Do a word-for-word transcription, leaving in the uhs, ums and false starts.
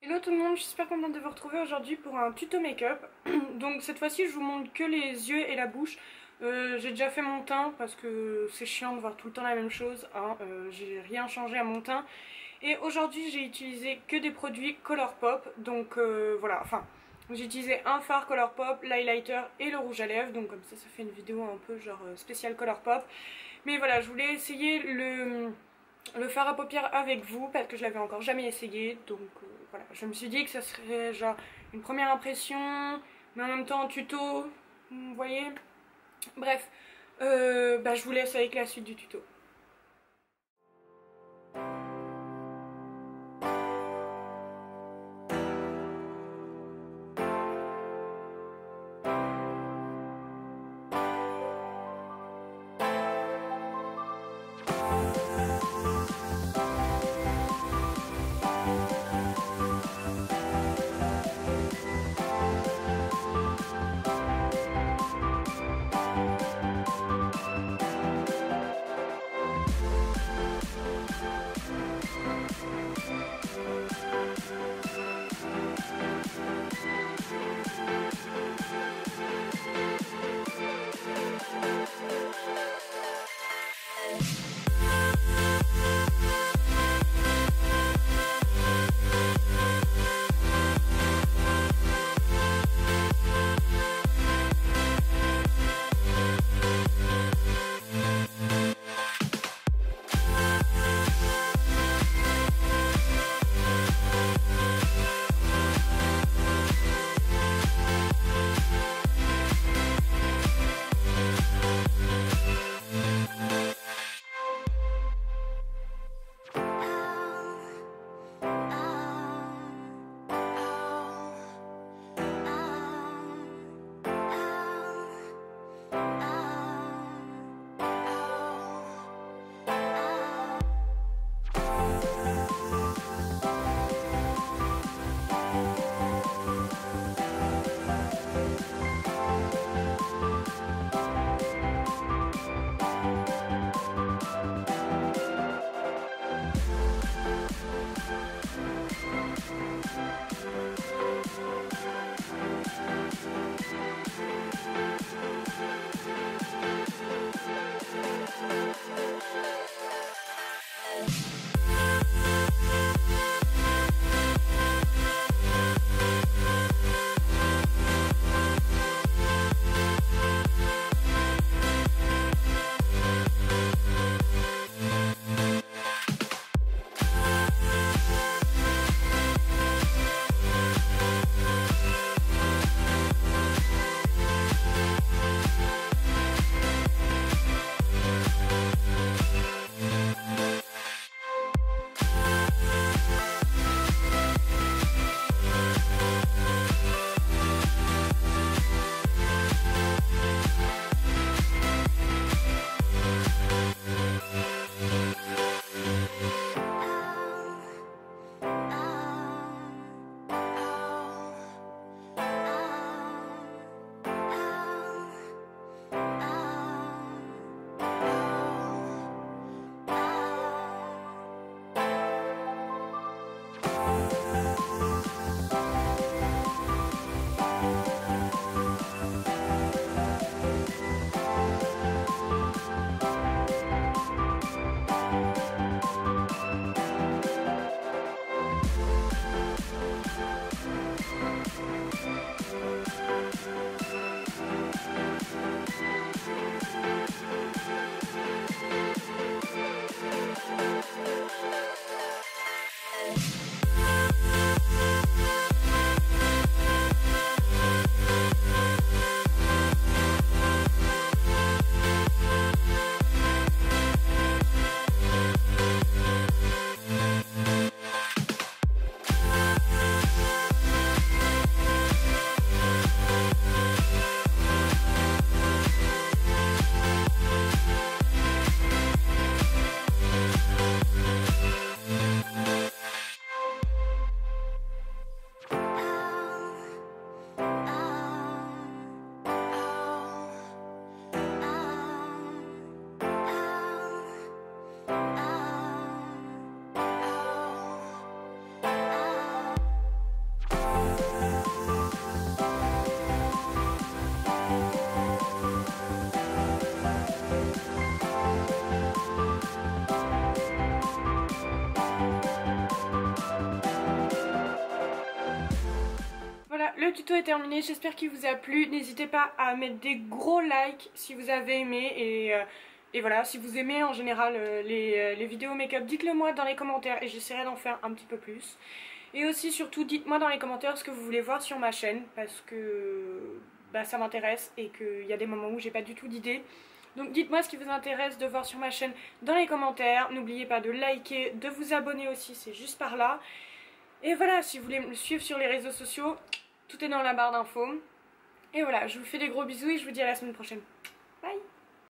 Hello tout le monde, je suis super contente de vous retrouver aujourd'hui pour un tuto make-up. Donc cette fois-ci je vous montre que les yeux et la bouche. Euh, j'ai déjà fait mon teint parce que c'est chiant de voir tout le temps la même chose, hein. euh, J'ai rien changé à mon teint. Et aujourd'hui j'ai utilisé que des produits Colourpop. Donc euh, voilà, enfin j'ai utilisé un fard Colourpop, l'highlighter et le rouge à lèvres. Donc comme ça ça fait une vidéo un peu genre euh, spéciale Colourpop. Mais voilà, je voulais essayer le... le fard à paupières avec vous parce que je l'avais encore jamais essayé, donc euh, voilà, je me suis dit que ça serait genre une première impression mais en même temps tuto, vous voyez. Bref, euh, bah, je vous laisse avec la suite du tuto. le tuto est terminé, j'espère qu'il vous a plu. N'hésitez pas à mettre des gros likes si vous avez aimé et, euh, et voilà, si vous aimez en général euh, les, euh, les vidéos make-up, dites-le moi dans les commentaires et j'essaierai d'en faire un petit peu plus. Et aussi surtout dites-moi dans les commentaires ce que vous voulez voir sur ma chaîne parce que bah, ça m'intéresse et qu'il y a des moments où j'ai pas du tout d'idées. Donc dites-moi ce qui vous intéresse de voir sur ma chaîne dans les commentaires. N'oubliez pas de liker, de vous abonner aussi, c'est juste par là. Et voilà, si vous voulez me suivre sur les réseaux sociaux, tout est dans la barre d'infos. Et voilà, je vous fais des gros bisous et je vous dis à la semaine prochaine. Bye!